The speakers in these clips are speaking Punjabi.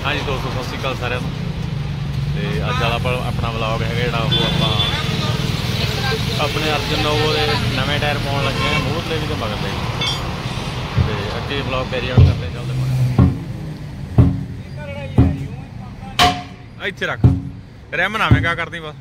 हाँ जी दोस्तों सत श्री अकाल सारिਆਂ ਨੂੰ ਤੇ ਅੱਜ ਵਾਲਾ अपना ਵਲੌਗ है ਜਿਹੜਾ ਉਹ ਆਪਾਂ अपने अर्जन नोवो के नवे टायर पाउन लगे हैं मूहरले भी तो मगरले ते अगे वलॉग कैरी आउट करते चलते इत्थे रख रिम ना क्या करती बस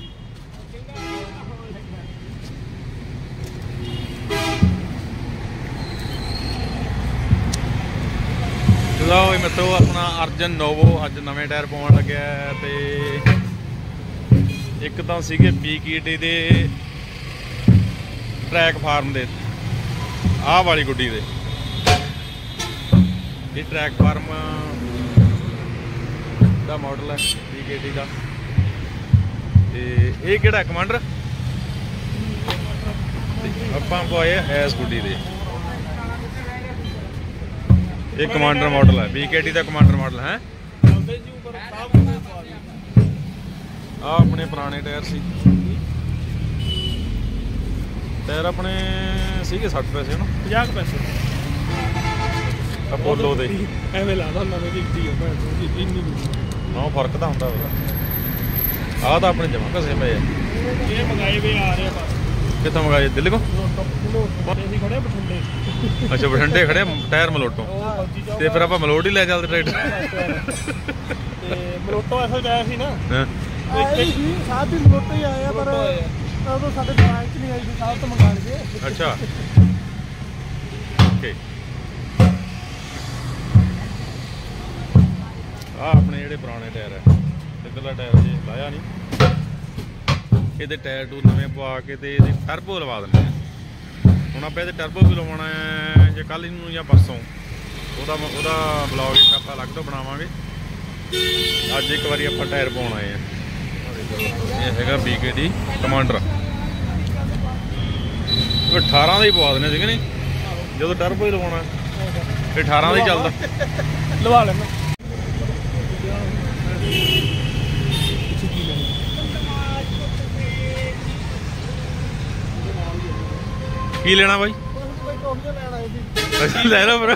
लो मित्रों अपना अर्जन नोवो अज नवे टायर पाउन लगे ते एक तो सीगे BKT दे ट्रैक फार्म दे आह वाली गुड्डी दे ये ट्रैक फार्म दा मॉडल है BKT का ते ये किहड़ा कमांडर आपां पाए इस गुड्डी दे ये कमांडर मॉडल है BKT का कमांडर मॉडल है अपने पुराने टायर सी टायर अपने सीगे 60 पैसे ना 50 पैसे अपोलो दे एवें लादा नवें दिखती है ना फर्क तो होंदा आ तो अपने जमा घसे पे ये मंगाए वे आ रहे बस कितों मंगाए दिल्ली को खड़े बठिंडे अच्छा बठिंडे खड़े टायर मलोटों ते फिर आप मलोट ही ले चलते ट्रैक्टर ते मलोटों असल गया सी ना साहब भी मलोटो ही आया पर तो साडे दिमाग च नहीं आई सी साहब तो मंगा लगे अच्छा ओके आ अपने जेडे पुराने टायर है इधरला टायर जे लाया नहीं ये टायर टूर नवे पवा के ते टर्बो लवा देंगे हुण आपां इहदे टर्बो भी लवाउणा है जे कल नूं जां परसों ओहदा ब्लॉग एक आपां अलग तो बनावांगे अज एक बारी आपां टायर पाउण आए हैं ये हैगा BKT कमांडर 18 ਦਾ ਹੀ ਪਵਾ ਦਿੰਦੇ ਸੀਗੇ ਨਹੀਂ ਜਦੋਂ ਟਰਬੋ ਹੀ ਲਵਾਉਣਾ ਫਿਰ 18 ਦਾ ਹੀ ਚੱਲਦਾ ਲਵਾ ਲੈਣਾ ਕੀ ਲੈਣਾ ਬਾਈ ਅਸੀਂ ਲੈ ਲਓ ਫਿਰ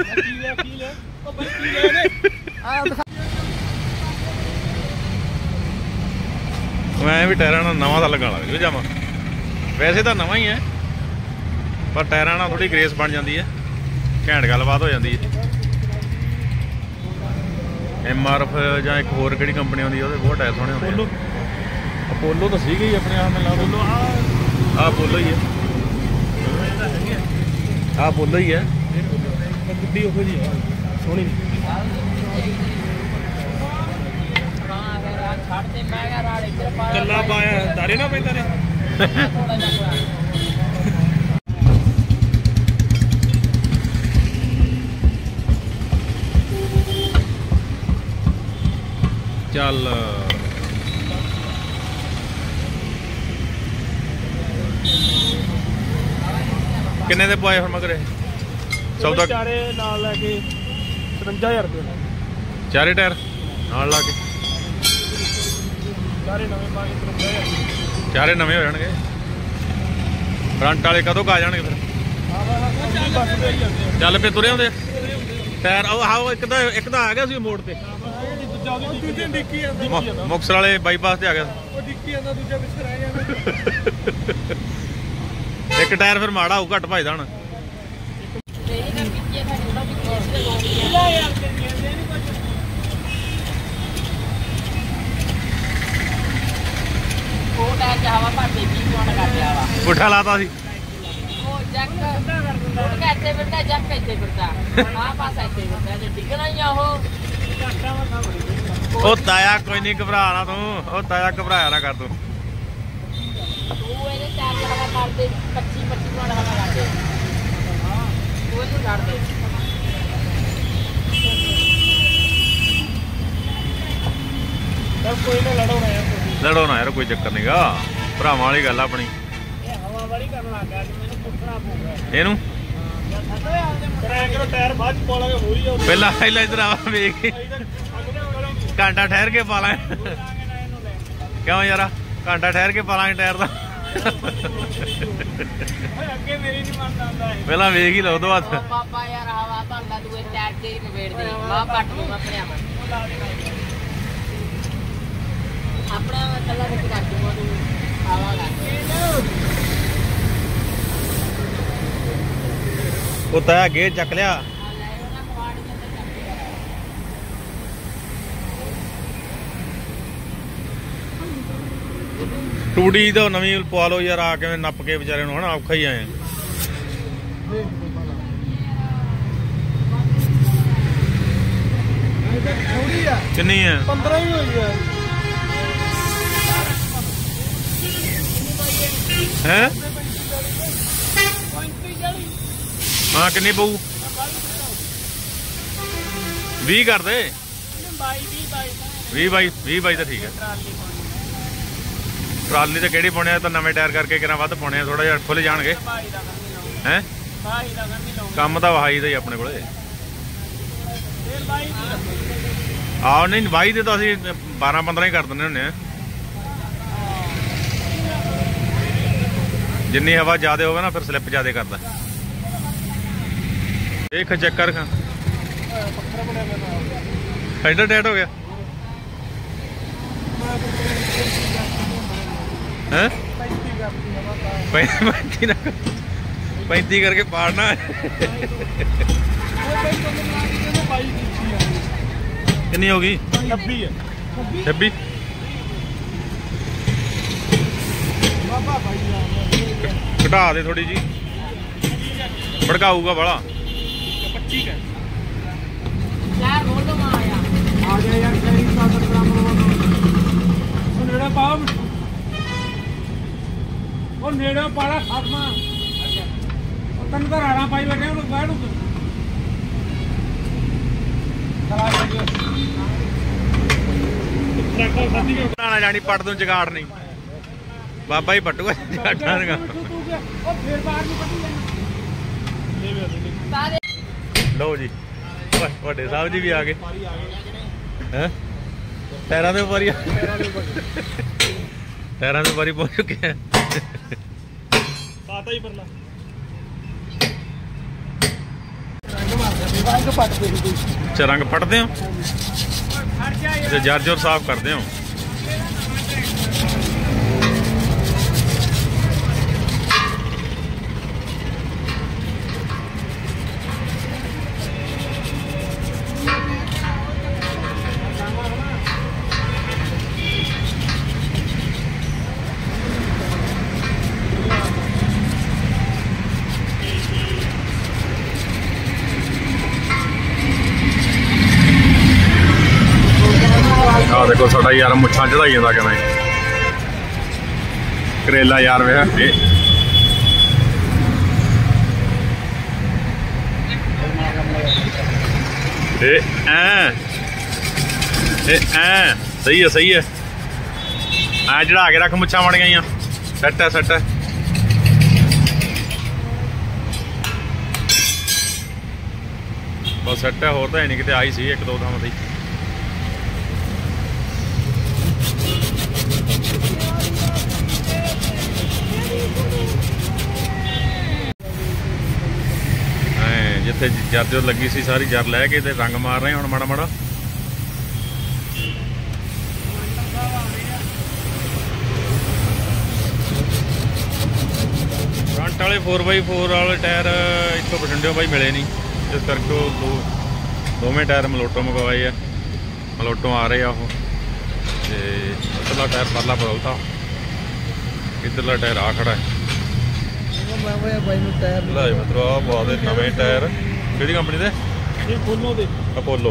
मैं भी टायरां नाल नवां दा लगाना लग जावां वैसे तो नवां ही है पर टायरां नाल थोड़ी ग्रेस बन जाती है घैंट गलबात हो जाती है MRF जां एक होर किहड़ी कंपनी आउंदी ओहदे बहुत टायर सोहणे होंदे अपोलो तो सीगे ही अपने आप में ला दो अपोलो ही है अपोलो ही है गुड्डी ओहो जी है सोहनी कला पाया दारे ना पैंदा ने चल किन्ने दे पाए फिर मगर सौदा चारे नाल लैके 55000 रुपये चारे टायर नाल ला के चारे नवे हो जाएंगे फ्रंट वाले कदों आ जाएंगे फिर चल पे तुरे आते टायर हाँ एक तो आ गया सी मोड़ पे मुक्तसर वाले बाईपास से आ गया एक टायर फिर माड़ा हो घट भजदा होना पुठा लाता सी ताया कोई नहीं घबरा ना तू ताया घबराया ना कर तू लड़ो ना यार कोई चक्कर नहीं गा भरावां वाली गल अपनी ਇਹਨੂੰ ਪਹਿਲਾਂ ਇਧਰ ਆ ਵੇਖ ਘੰਟਾ ਠਹਿਰ ਕੇ ਪਾ ਲਾਂ ਕਿਉਂ ਯਾਰਾ ਘੰਟਾ ਠਹਿਰ ਕੇ ਪਾ ਲਾਂਗੇ ਟਾਇਰ ਦਾ ਅੱਗੇ ਮੇਰੀ ਨਹੀਂ ਮੰਨਦਾ ਹੁੰਦਾ ਇਹ ਪਹਿਲਾਂ ਵੇਖ ਹੀ ਲਓ ਦੋ ਹੱਥ ਪਾਪਾ ਯਾਰ ਹਵਾ ਭਰਦਾ ਤੂੰ ਇਹ ਟੈਰ ਤੇ ਹੀ ਨਵੇੜ ਦੇ ਮਾਂ ਪੱਟ ਨੂੰ ਆਪਣੇ ਆਪ ਆਪਣਾ ਕੱਲਾ ਵਿੱਚ ਕਰ ਦੂੰਗਾ ਤੂੰ ਹਵਾ ਲਾ ਉਹ ਤਾਂ ਗੇਟ ਚੱਕ ਲਿਆ ਟੂੜੀ ਤਾਂ ਨਵੀਂ ਪਵਾ ਲਓ ਯਾਰ ਆ ਕਿਵੇਂ ਨੱਪ ਕੇ ਵਿਚਾਰੇ ਨੂੰ ਹਨਾ ਔਖਾ ਹੀ ਆਏ ਥੋੜੀ ਆ ਕਿੰਨੀ ਹੈ 15 ਹੀ ਹੋਈ ਆ ਹੈ ਹਾਂ ਕਿੰਨੀ ਪਊ 20 ਕਰ ਦੇ 20 ਤਾਂ ਠੀਕ ਹੈ ਟਰਾਲੀ ਤੇ ਕਿਹੜੀ ਪਾਉਣੇ ਆ ਤਾਂ ਨਵੇਂ ਟਾਇਰ ਕਰਕੇ ਕਿਹਨਾਂ ਵੱਧ ਪਾਉਣੇ ਆ ਥੋੜਾ ਜਿਹਾ ਖੁੱਲ ਜਾਣਗੇ ਹੈ ਕੰਮ ਤਾਂ ਵਹਾਈ ਦਾ ਹੀ ਆਪਣੇ ਕੋਲੇ ਆਹ ਨਹੀਂ ਵਾਹੀ ਦੇ ਤਾਂ ਅਸੀਂ 12-15 ਹੀ ਕਰ ਦਿੰਦੇ ਹੁੰਦੇ ਆ ਜਿੰਨੀ ਹਵਾ ਜ਼ਿਆਦਾ ਹੋਵੇ ਨਾ ਫਿਰ ਸਲਿੱਪ ਜ਼ਿਆਦਾ ਕਰਦਾ ਇਹ ਚੈੱਕ ਕਰ ਖਾਂ ਫਾਈਡਰ ਡੈਡ ਹੋ ਗਿਆ ਹੈ 35 ਕਰਕੇ ਪਾੜਨਾ ਕਿੰਨੀ ਹੋ ਗਈ 26 ਹੈ 26 ਬਾਬਾ ਭਾਈ ਘਟਾ ਦੇ ਥੋੜੀ ਜੀ ਭੜਕਾਊਗਾ ਬਾਲਾ 25 ਹੈ ਯਾਰ ਰੋਲ ਮਾ ਆ ਜਾ ਯਾਰ ਕਈ 7 ਗ੍ਰਾਮ ਉਹ ਨੇੜੇ ਪਾਓ ਉਹ ਨੇੜੇ ਪਾੜਾ ਖਾਤਮਾ ਉਹ ਤਨ ਤਾਂ ਰਾਣਾ ਪਾਈ ਬੈਠੇ ਉਹਨੂੰ ਬਾਹਰ ਨੂੰ ਖਲਾ ਦੇ ਟਰੈਕਟਰ ਸਾਡੀ ਬਣਾਣਾ ਜਾਣੀ ਪੱਟ ਤੋਂ ਜਗਾੜ ਨਹੀਂ ਬਾਬਾ ਹੀ ਪੱਟੂਗਾ ਜਗਾੜਾਂ ਦਾ ਉਹ ਫੇਰ ਬਾਹਰ ਨੂੰ ਕੱਢੀ ਜਾਣਾ ਸਾਰੇ ਲਓ ਜੀ ਵੱਡੇ ਸਾਹਿਬ ਜੀ ਵੀ ਆ ਗਏ ਹੈ ਟਾਇਰਾਂ ਦੇ ਉੱਪਰ ਹੀ ਟਾਇਰਾਂ ਦੇ ਉੱਪਰ ਹੀ ਪਹੁੰਚ ਚੁੱਕੇ ਆ ਬਾਤਾਂ ਹੀ ਪਰਲਾ ਰੰਗ ਪੱਟਦੇ ਸੀ ਅੱਛਾ ਰੰਗ ਫੜਦੇ ਹੋ ਤੇ ਜਰਜਰ ਸਾਫ਼ ਕਰਦੇ ਹੋ ਆ ਦੇਖੋ ਸਾਡਾ ਯਾਰ ਮੁੱਛਾਂ ਚੜਾਈ ਜਾਂਦਾ ਕਹਿੰਦਾ ਕਰੇਲਾ ਯਾਰ ਵੇ ਐ ਸਹੀ ਹੈ ਐ ਚੜਾ ਕੇ ਰੱਖ ਮੁੱਛਾਂ ਬਣ ਗਈਆਂ ਸੈੱਟ ਹੈ ਬਸ ਸੈੱਟ ਹੈ ਹੋਰ ਤਾਂ ਨਹੀਂ ਕਿਤੇ ਆਈ ਸੀ ਇੱਕ ਦੋ ਥਾਂ ਤੇ ਜਿੱਥੇ ਜਰ ਲੱਗੀ ਸੀ ਸਾਰੀ ਜਰ ਲੈ ਕੇ ਤੇ ਰੰਗ ਮਾਰ ਰਹੇ ਹੁਣ ਮਾੜਾ ਮਾੜਾ ਫਰੰਟ ਵਾਲੇ 4x4 ਵਾਲੇ ਟਾਇਰ ਇੱਥੋਂ ਬਠਿੰਡਿਓਂ ਬਾਈ ਮਿਲੇ ਨਹੀਂ ਇਸ ਕਰਕੇ ਉਹ ਦੋਵੇਂ ਟਾਇਰ ਮਲੋਟੋਂ ਮੰਗਵਾਏ ਆ ਮਲੋਟੋਂ ਆ ਰਹੇ ਆ ਉਹ ਤੇ ਉੱਧਰਲਾ ਟਾਇਰ ਪਰਲਾ ਬਦਲਤਾ ਇੱਧਰਲਾ ਟਾਇਰ ਆ ਖੜਾ ਹੈ ਬਾਈ ਨੂੰ ਟਾਇਰ ਲਾਏ ਮਤਲਬ ਆ ਬਹੁਤ ਨਵੇਂ ਟਾਇਰ ਕਿਹੜੀ ਕੰਪਨੀ ਦੇ ਇਹ ਫੋਨੋ ਦੇ ਅਪੋਲੋ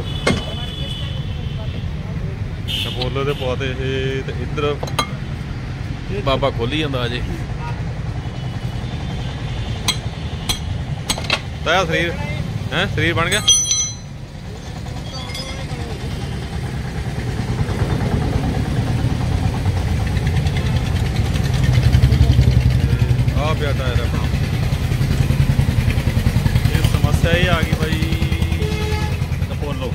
ਦੇ ਬਹੁਤ ਇਹ ਤੇ ਇੱਧਰ ਬਾਬਾ ਖੋਲੀ ਜਾਂਦਾ ਅਜੇ ਤਾਇਆ ਸਰੀਰ ਬਣ ਗਿਆ ਆ ਪਿਆ ਟਾਇਰ ਆਪਣਾ ਇਹ ਸਮੱਸਿਆ ਇਹ ਆ ਗਈ ਬਾਈ ਅਪੋਲੋ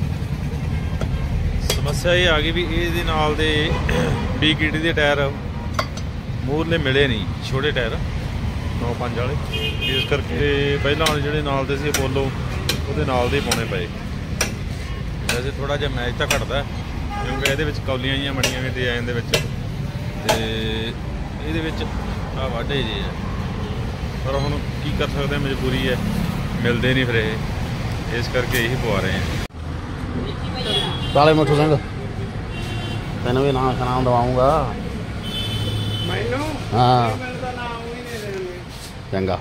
ਸਮੱਸਿਆ ਇਹ ਆ ਗਈ ਵੀ ਇਹਦੇ ਨਾਲ ਦੇ BKT ਦੇ ਟਾਇਰ ਮੂਹਰਲੇ ਮਿਲੇ ਨਹੀਂ ਛੋਟੇ ਟਾਇਰ 9-5 वाले, इस करके पहला वाले ਜਿਹੜੇ ਨਾਲ ਦੇ ਸੀ ਅਪੋਲੋ ਉਹਦੇ ਨਾਲ ਦੇ ਪਾਉਣੇ ਪਏ। ਵੈਸੇ ਥੋੜਾ ਜਿਹਾ ਮੈਚ ਤਾਂ ਘਟਦਾ ਕਿਉਂਕਿ ਇਹਦੇ ਵਿੱਚ ਕੌਲੀਆਂ ਜਿਹੀਆਂ ਬਣੀਆਂ ਵੀ ਡਿਜ਼ਾਈਨ ਦੇ ਵਿੱਚ, ਤੇ ਇਹਦੇ ਵਿੱਚ ਆ ਵਾਢੇ ਜੇ ਆ, ਪਰ ਹੁਣ ਕੀ ਕਰ ਸਕਦੇ ਹਾਂ, ਮਜਬੂਰੀ ਹੈ, ਮਿਲਦੇ ਨਹੀਂ ਫਿਰ ਇਹ, ਇਸ ਕਰਕੇ ਇਹੀ ਪਵਾ ਰਹੇ ਹਾਂ। ਕਾਲੇ ਮਿੱਠੂ ਸਿੰਘ ਤੈਨੂੰ ਵੀ ਨਾਮ ਦਵਾਉਂਗਾ ਮੈਨੂੰ ਹਾਂ ਮੈਨੂੰ ਤਾਂ ਨਾਮ ਹੀ ਨਹੀਂ ਦੇਣਗੇ। ਚੰਗਾ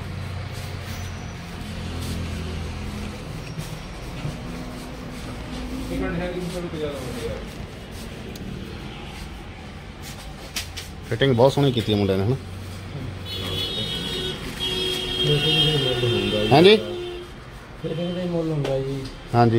ਫਿਟਿੰਗ ਬਹੁਤ ਸੋਹਣੀ ਕੀਤੀ ਹੈ ਮੁੰਡੇ ਨੇ ਹਨਾ। ਹਾਂਜੀ ਫਿਟਿੰਗ ਦਾ ਹੀ ਮੁੱਲ ਹੁੰਦਾ ਜੀ। ਹਾਂਜੀ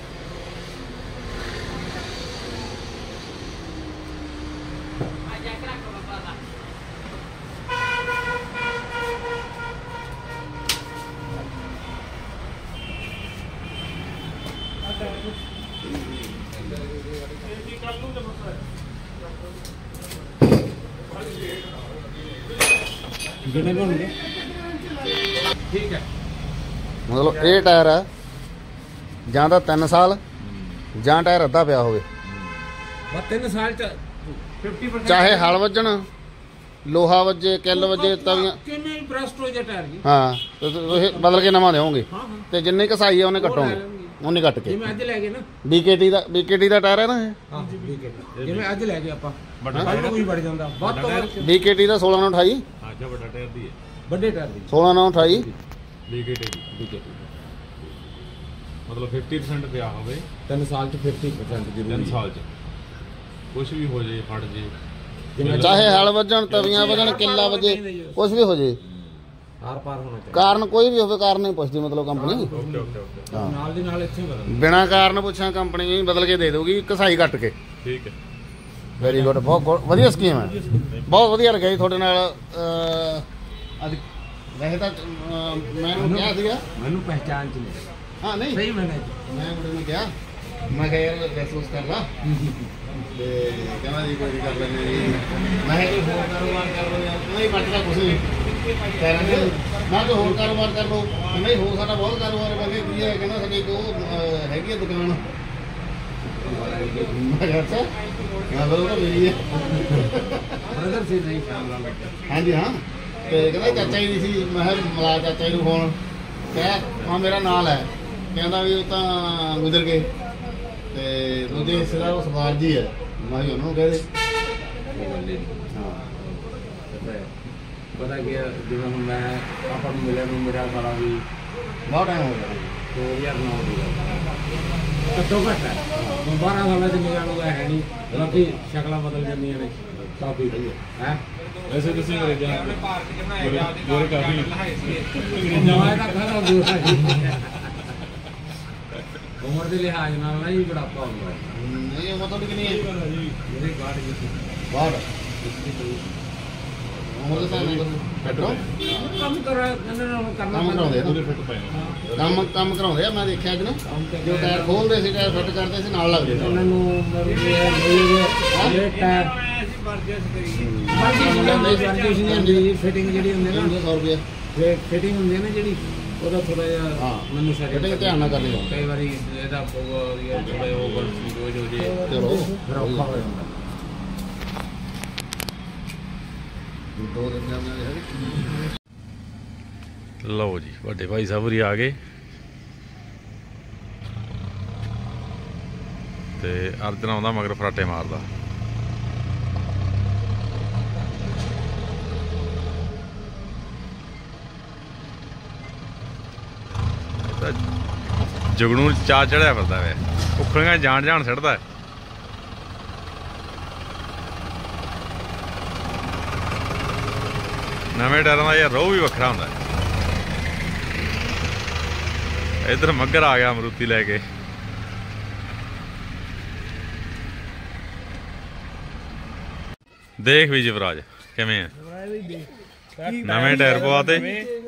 ਠੀਕ ਹੈ। ਮਤਲਬ ਇਹ ਟਾਇਰ ਹੈ ਜਾਂ ਤਾਂ 3 ਸਾਲ ਜਾਂ ਟਾਇਰ ਅੱਧਾ ਪਿਆ ਹੋਵੇ, ਬਸ 3 ਸਾਲ ਚ 50% ਚਾਹੇ ਹਲ ਵੱਜਣ, ਲੋਹਾ ਵੱਜੇ, ਕਿੱਲ ਵੱਜੇ, ਤਵੀਆਂ ਕਿੰਨੇ ਬ੍ਰਸਟ ਹੋ ਜਾ ਟਾਇਰ ਜੀ। ਹਾਂ ਤੇ ਤੁਸੀਂ ਬਦਲ ਕੇ ਨਵਾਂ ਦੇਵੋਗੇ, ਹਾਂ ਹਾਂ ਤੇ ਜਿੰਨੀ ਕਸਾਈ ਹੈ ਉਹਨੇ ਕੱਟੋਗੇ, ਉਹਨੇ ਕੱਟ ਕੇ। ਜਿਵੇਂ ਅੱਜ ਲੈ ਗਏ ਨਾ BKT ਦਾ ਟਾਇਰ ਹੈ ਨਾ ਇਹ, ਹਾਂ ਜਿਵੇਂ ਅੱਜ ਲੈ ਗਏ ਆਪਾਂ ਕੱਲ ਕੋਈ ਵੜ ਜਾਂਦਾ ਵੱਧ ਤੋਂ ਵੱਧ BKT ਦਾ 16/28, ਅੱਛਾ ਵੱਡਾ ਟਾਇਰ ਦੀ ਹੈ, ਵੱਡੇ ਟਾਇਰ ਦੀ 16/28 BKT ਦੀ, BKT ਮਤਲਬ 50% ਪਿਆ ਹੋਵੇ 3 ਸਾਲ ਚ 50% 3 ਜ਼ਰੂਰੀ ਸਾਲ ਚ, ਕੁਝ ਵੀ ਹੋ ਜੇ, ਫਟ ਜੇ, ਜਿਵੇਂ ਚਾਹੇ ਹਲ ਵੱਜਣ, ਤਵੀਆਂ ਵੱਜਣ, ਕਿੱਲਾ ਵੱਜੇ, ਕੁਝ ਵੀ ਹੋ ਜੇ, ਆਰ ਪਾਰ ਹੋਣਾ ਚਾਹੀਦਾ। ਕਾਰਨ ਕੋਈ ਵੀ ਹੋਵੇ, ਕਾਰਨ ਨਹੀਂ ਪੁੱਛਦੀ ਮਤਲਬ ਕੰਪਨੀ। ਓਕੇ ਓਕੇ ਓਕੇ, ਹਾਂ ਨਾਲ ਦੀ ਨਾਲ ਇੱਥੇ ਬਦਲ ਬਿਨਾ ਕਾਰਨ ਪੁੱਛਾਂ ਕੰਪਨੀ ਬਦਲ ਕੇ ਦੇ ਦਊਗੀ ਕਸਾਈ ਕੱਟ ਕੇ। ਠੀਕ ਹੈ। ਵੈਰੀ ਗੁੱਡ, ਬਹੁਤ ਵਧੀਆ ਸਕੀਮ ਹੈ, ਬਹੁਤ ਵਧੀਆ ਲੱਗਿਆ ਜੀ ਤੁਹਾਡੇ ਨਾਲ। ਅੱਜ ਵੈਸੇ ਤਾਂ ਮੈਨੂੰ ਕਿਹਾ ਸੀਗਾ, ਮੈਨੂੰ ਪਹਿਚਾਨ ਚ ਨਹੀਂ ਹਾਂ ਨਹੀਂ ਸਹੀ ਮੈਨੇ ਮੈਂ ਮੁੰਡੇ ਨੂੰ ਕਿਹਾ, ਮੈਂ ਕਿਹਾ ਯਾਰ ਮਹਿਸੂਸ ਕਰ ਲਾ, ਤੇ ਕਹਿੰਦਾ ਜੀ ਕੋਈ ਨਹੀਂ ਕਰ ਲੈਂਦੇ ਜੀ। ਮੈਂ ਕਿਹਾ ਕੋਈ ਹੋਰ ਕਾਰੋਬਾਰ ਕਰ ਲਓ ਯਾਰ, ਨਹੀਂ ਪੱਟਦਾ ਕੁਛ ਨਹੀਂ ਕਰਾਂਗੇ, ਮੈਂ ਤਾਂ ਹੋਰ ਕਾਰੋਬਾਰ ਕਰ ਲਓ, ਨਹੀਂ ਹੋ ਸਾਡਾ ਬਹੁਤ ਕਾਰੋਬਾਰ ਕਰਕੇ ਕੀ ਹੈ, ਕਹਿੰਦਾ ਸਾਡੀ ਇੱਕ ਉਹ ਹੈਗੀ ਆ ਦੁਕਾਨ। ਮੈਂ ਕਿਹਾ ਅੱਛਾ, ਮੈਂ ਫਿਰ ਉਹ ਤਾਂ ਮੇਰੀ ਹੈ। ਬ੍ਰਦਰ ਸੀ ਨਹੀਂ ਫੈਮਲਾ ਵਿੱਚ ਹਾਂਜੀ ਹਾਂ, ਤੇ ਕਹਿੰਦਾ ਚਾਚਾ ਜੀ ਸੀ, ਮੈਂ ਕਿਹਾ ਮਿਲਾ ਚਾਚਾ ਜੀ ਨੂੰ ਫੋਨ, ਕਿਹਾ ਹਾਂ ਮੇਰਾ ਨਾਲ ਹੈ, ਕਹਿੰਦਾ ਵੀ ਉਹ ਤਾਂ ਗੁਜ਼ਰ ਗਏ, ਤੇ ਦੂਜੇ ਹਿੱਸੇ ਦਾ ਉਹ ਸਰਦਾਰ ਜੀ ਹੈ, ਮੈਂ ਕਿਹਾ ਉਹਨੂੰ ਕਹਿ ਦੇ। ਹਾਂ ਪਤਾ ਕੀ ਜਿਵੇਂ ਹੁਣ ਮੈਂ ਆਪਾਂ ਨੂੰ ਮਿਲਿਆ ਨੂੰ ਮੇਰਾ ਸਾਰਾ ਵੀ ਬਹੁਤ ਟਾਈਮ ਹੋ ਗਿਆ, 2009 ਦੀ ਘੱਟੋ ਘੱਟ ਹੈ 12 ਸਾਲਾਂ ਚ ਨਿਕਲ ਨੂੰ ਹੈ ਨਹੀਂ, ਬਾਕੀ ਸ਼ਕਲਾਂ ਬਦਲ ਜਾਂਦੀਆਂ ਨੇ ਕਾਫੀ ਹੈ। ਵੈਸੇ ਤੁਸੀਂ ਅੰਗਰੇਜ਼ਾਂ ਗੋਰੇ ਕਾਫੀ ਨਵਾਂ ਦਾ ਖਾਣਾ ਦੂਰ ਹੈ ਉਮਰ ਦੇ ਲਿਹਾਜ਼ ਨਾਲ ਨਹੀਂ ਬੜਾਪਾ ਹੁੰਦਾ ਨਹੀਂ ਉਹ ਮਤਲਬ ਕਿ ਨਹੀਂ ਹੈ ਮੇਰੇ ਗਾੜ ਜੀ ਬਹੁਤ ਉਮਰ ਦੇ ਸਾਹਮਣੇ ਕੱਟੋ ਕੰਮ ਕਰਨਾ ਕੰਮ ਕਰਾਉਂਦੇ ਪੂਰੇ ਆ, ਫਿੱਟ ਪਏ ਹੋ। ਕੰਮ ਕਰਾਉਂਦੇ ਆ। ਮੈਂ ਦੇਖਿਆ ਅੱਜ ਨਾ, ਜੋ ਟਾਇਰ ਖੋਲਦੇ ਸੀ, ਟਾਇਰ ਫਿੱਟ ਕਰਦੇ ਸੀ, ਨਾਲ ਲੱਗਦੇ ਉਹਨਾਂ ਸੀ। ਨੂੰ ਇਹ ਟਾਇਰ ਫਿਟਿੰਗ ਜਿਹੜੀ ਹੁੰਦੀ ਨਾ 100 ਰੁਪਏ ਫਿਟਿੰਗ ਹੁੰਦੀ ਹੈ ਨਾ ਜਿਹੜੀ, ਉਹਦਾ ਥੋੜਾ ਜਿਹਾ ਹਾਂ ਮੈਨੂੰ ਸਾਰੇ ਫਿਟਿੰਗ ਧਿਆਨ ਨਾਲ ਕਰ ਲਿਓ। ਕਈ ਵਾਰੀ ਇਹਦਾ ਥੋੜਾ ਓਵਰ ਸਪੀਡ ਹੋ ਜੇ ਚਲੋ ਫਿਰ ਔਖਾ ਹੋ ਜਾਂਦਾ। ਦੋ ਦਿਨ ਜਾਂਦੇ ਲਓ ਜੀ ਵੱਡੇ ਭਾਈ ਸਾਹਿਬ ਹੋਰੀ ਆ ਗਏ, ਤੇ ਅਰਜਨ ਆਉਂਦਾ ਮਗਰ ਫਰਾਟੇ ਮਾਰਦਾ। ਜੁਗਣੂ ਚਾਹ ਚੜਿਆ ਫਿਰਦਾ ਵੇ, ਉਖਲੀਆਂ ਜਾਣ ਛੱਡਦਾ। ਨਵੇਂ ਟਾਇਰਾਂ ਦਾ ਯਾਰ ਰੋਹ ਵੀ ਵੱਖਰਾ ਹੁੰਦਾ। ਇੱਧਰ ਮੱਗਰ ਆ ਗਿਆ ਅਮਰੂਤੀ ਲੈ ਕੇ। ਦੇਖ ਵੀ ਯੁਵਰਾਜ ਕਿਵੇਂ ਆ, ਨਵੇਂ ਟਾਇਰ ਪਵਾਤੇ,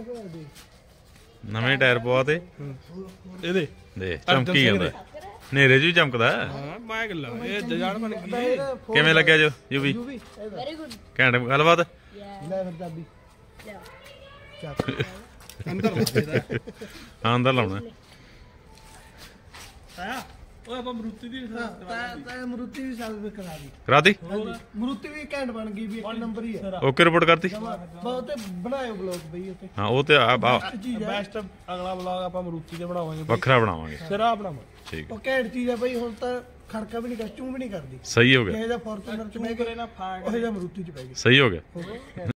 ਨਵੇਂ ਟਾਇਰ ਪਵਾਤੇ ਇਹਦੇ ਦੇਖ ਚਮਕੀ ਜਾਂਦਾ, ਹਨੇਰੇ 'ਚ ਵੀ ਚਮਕਦਾ। ਹਾਂ ਮੈਂ ਗੱਲਾਂ ਇਹ ਜਜਾਨ ਬਣ ਗਈ। ਕਿਵੇਂ ਲੱਗਿਆ ਜੋ ਯੂਵੀ? Very good. ਘੈਂਟ ਗੱਲਬਾਤ। ਲੈ ਫਿਰ ਚਾਬੀ ਅੰਦਰ ਲਾ ਦੇਦਾ ਹਾਂ ਅੰਦਰ ਲਾਉਣਾ ਉਹ ਆਪਾਂ ਮਰੂਤੀ ਦੀ ਤਾਂ ਮਰੂਤੀ ਵੀ ਸਾਲ ਕਰਾ ਦੀ ਕਰਾਤੀ ਮਰੂਤੀ ਵੀ ਘੈਂਟ ਬਣ ਗਈ ਵੀ 1 ਨੰਬਰ ਹੀ ਹੈ ਓਕੇ ਰਿਪੋਰਟ ਕਰਤੀ ਬਹੁਤ ਬਣਾਇਓ ਬਲੌਗ ਬਈ ਉੱਤੇ ਹਾਂ ਉਹ ਤੇ ਚੀਜ਼ ਹੈ ਬੈਸਟ ਅਗਲਾ ਵਲੌਗ ਆਪਾਂ ਮਰੂਤੀ ਦੇ ਬਣਾਵਾਂਗੇ ਵੱਖਰਾ ਬਣਾਵਾਂਗੇ ਸਿਰਾ ਬਣਾਵਾਂਗੇ ਠੀਕ ਉਹ ਘੈਂਟ ਚੀਜ਼ ਹੈ ਬਈ ਹੁਣ ਤਾਂ ਖੜਕਾ ਵੀ ਨਹੀਂ ਕਰ ਚੂੰ ਵੀ ਨਹੀਂ ਕਰਦੀ ਸਹੀ ਹੋ ਗਿਆ ਜਿਹੇ ਦਾ ਫੋਰਚੂਨਰ ਚ ਬਹਿ ਗਏ ਨਾ ਫਾੜ ਉਹ ਜਿਹਾ ਮਰੂਤੀ ਚ ਪੈ ਗਈ ਸਹੀ ਹੋ ਗਿਆ